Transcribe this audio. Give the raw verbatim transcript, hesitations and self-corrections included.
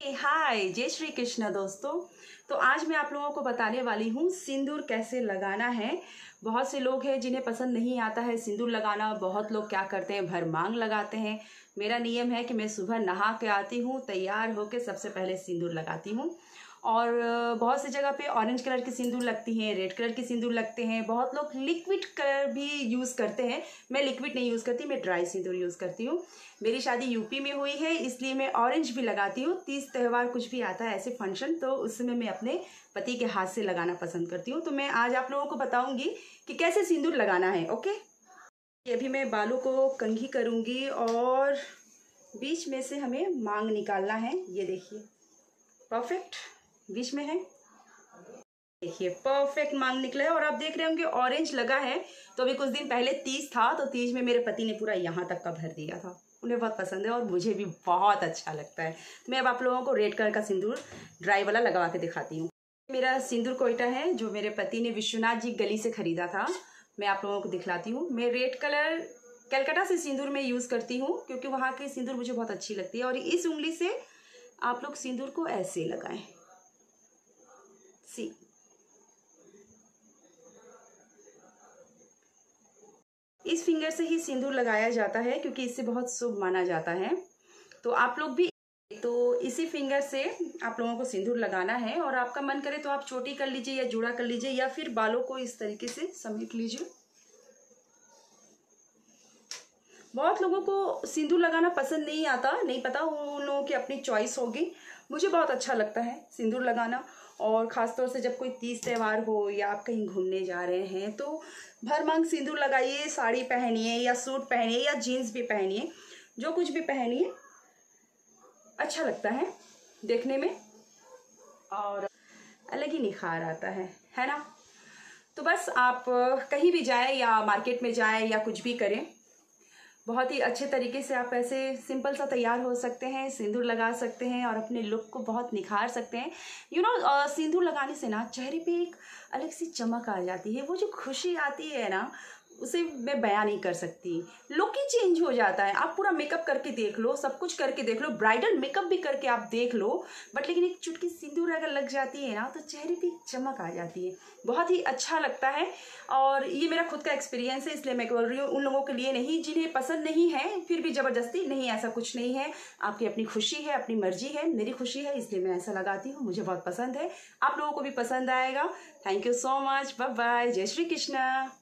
हाय, जय श्री कृष्ण दोस्तों। तो आज मैं आप लोगों को बताने वाली हूँ सिंदूर कैसे लगाना है। बहुत से लोग हैं जिन्हें पसंद नहीं आता है सिंदूर लगाना। बहुत लोग क्या करते हैं, भर मांग लगाते हैं। मेरा नियम है कि मैं सुबह नहा के आती हूँ, तैयार होकर सबसे पहले सिंदूर लगाती हूँ। और बहुत सी जगह पे ऑरेंज कलर की सिंदूर लगती हैं, रेड कलर की सिंदूर लगते हैं। बहुत लोग लिक्विड कलर भी यूज़ करते हैं। मैं लिक्विड नहीं यूज़ करती, मैं ड्राई सिंदूर यूज़ करती हूँ। मेरी शादी यूपी में हुई है, इसलिए मैं ऑरेंज भी लगाती हूँ। तीज त्यौहार कुछ भी आता है ऐसे फंक्शन, तो उस समय मैं अपने पति के हाथ से लगाना पसंद करती हूँ। तो मैं आज आप लोगों को बताऊँगी कि कैसे सिंदूर लगाना है। ओके, ये भी मैं बालों को कंघी करूँगी और बीच में से हमें मांग निकालना है। ये देखिए, परफेक्ट बीच में है। देखिए परफेक्ट मांग निकला है। और आप देख रहे होंगे ऑरेंज लगा है। तो अभी कुछ दिन पहले तीज था, तो तीज में मेरे पति ने पूरा यहाँ तक का भर दिया था। उन्हें बहुत पसंद है और मुझे भी बहुत अच्छा लगता है। तो मैं अब आप लोगों को रेड कलर का सिंदूर ड्राई वाला लगवा के दिखाती हूँ। मेरा सिंदूर कोयटा है जो मेरे पति ने विश्वनाथ जी गली से खरीदा था। मैं आप लोगों को दिखलाती हूँ। मैं रेड कलर कलकत्ता से सिंदूर में यूज़ करती हूँ क्योंकि वहाँ की सिंदूर मुझे बहुत अच्छी लगती है। और इस उंगली से आप लोग सिंदूर को ऐसे लगाएं। सी इस फिंगर से ही सिंदूर लगाया जाता है क्योंकि इससे बहुत शुभ माना जाता है। तो आप लोग भी तो इसी फिंगर से आप लोगों को सिंदूर लगाना है। और आपका मन करे तो आप चोटी कर लीजिए या जूड़ा कर लीजिए या फिर बालों को इस तरीके से समेट लीजिए। बहुत लोगों को सिंदूर लगाना पसंद नहीं आता, नहीं पता, उन लोगों की अपनी चॉइस होगी। मुझे बहुत अच्छा लगता है सिंदूर लगाना। और ख़ासतौर से जब कोई तीज त्यौहार हो या आप कहीं घूमने जा रहे हैं तो भर मांग सिंदूर लगाइए। साड़ी पहनिए या सूट पहनिए या जीन्स भी पहनिए, जो कुछ भी पहनिए, अच्छा लगता है देखने में और अलग ही निखार आता है, है ना। तो बस आप कहीं भी जाएं या मार्केट में जाएं या कुछ भी करें, बहुत ही अच्छे तरीके से आप ऐसे सिंपल सा तैयार हो सकते हैं, सिंदूर लगा सकते हैं और अपने लुक को बहुत निखार सकते हैं। यू नो सिंदूर लगाने से ना चेहरे पे एक अलग सी चमक आ जाती है। वो जो खुशी आती है ना, उसे मैं बयां नहीं कर सकती। लुक ही चेंज हो जाता है। आप पूरा मेकअप करके देख लो, सब कुछ करके देख लो, ब्राइडल मेकअप भी करके आप देख लो, बट लेकिन एक चुटकी सिंदूर अगर लग जाती है ना तो चेहरे पे एक चमक आ जाती है। बहुत ही अच्छा लगता है। और ये मेरा खुद का एक्सपीरियंस है, इसलिए मैं बोल रही हूँ। उन लोगों के लिए नहीं जिन्हें पसंद नहीं है, फिर भी ज़बरदस्ती नहीं, ऐसा कुछ नहीं है। आपकी अपनी खुशी है, अपनी मर्जी है। मेरी खुशी है इसलिए मैं ऐसा लगाती हूँ। मुझे बहुत पसंद है, आप लोगों को भी पसंद आएगा। Thank you so much. Bye bye. जय श्री कृष्ण।